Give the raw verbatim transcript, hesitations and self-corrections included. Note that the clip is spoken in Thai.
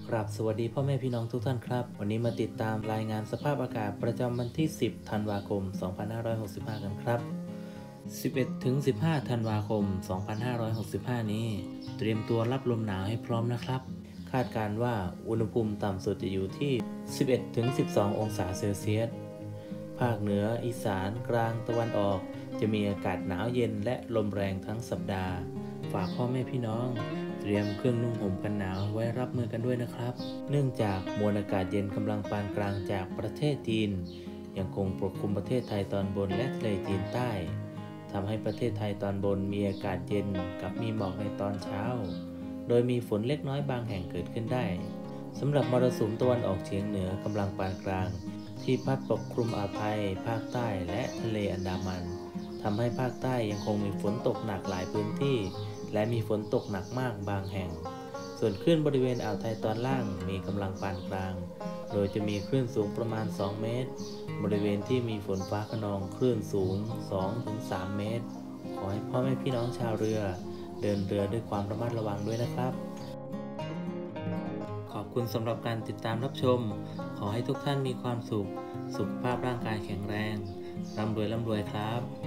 ครับสวัสดีพ่อแม่พี่น้องทุกท่านครับวันนี้มาติดตามรายงานสภาพอากาศประจำวันที่สิบธันวาคมสองพันห้าร้อยหกสิบห้ากันครับสิบเอ็ดถึงสิบห้าธันวาคมสองพันห้าร้อยหกสิบห้านี้เตรียมตัวรับลมหนาวให้พร้อมนะครับคาดการณ์ว่าอุณหภูมิต่ำสุดจะอยู่ที่สิบเอ็ดถึงสิบสององศาเซลเซียสภาคเหนืออีสานกลางตะวันออกจะมีอากาศหนาวเย็นและลมแรงทั้งสัปดาห์ฝากพ่อแม่พี่น้องเตรียมเครื่องนุ่งห่มกันหนาวไว้รับมือกันด้วยนะครับเนื่องจากมวลอากาศเย็นกำลังปานกลางจากประเทศจีนยังคงปกคลุมประเทศไทยตอนบนและทะเลจีนใต้ทำให้ประเทศไทยตอนบนมีอากาศเย็นกับมีหมอกในตอนเช้าโดยมีฝนเล็กน้อยบางแห่งเกิดขึ้นได้สำหรับมรสุมตะวันออกเฉียงเหนือกำลังปานกลางที่พัดปกคลุมอ่าวไทยภาคใต้และทะเลอันดามันทำให้ภาคใต้ยังคงมีฝนตกหนักหลายพื้นที่และมีฝนตกหนักมากบางแห่งส่วนคลื่นบริเวณอ่าวไทยตอนล่างมีกำลังปานกลางโดยจะมีคลื่นสูงประมาณสองเมตรบริเวณที่มีฝนฟ้าคะนองคลื่นสูง สองถึงสาม เมตรขอให้พ่อแม่พี่น้องชาวเรือเดินเรือด้วยความระมัดระวังด้วยนะครับขอบคุณสำหรับการติดตามรับชมขอให้ทุกท่านมีความสุขสุขภาพร่างกายแข็งแรงร่ำรวยร่ำรวยครับ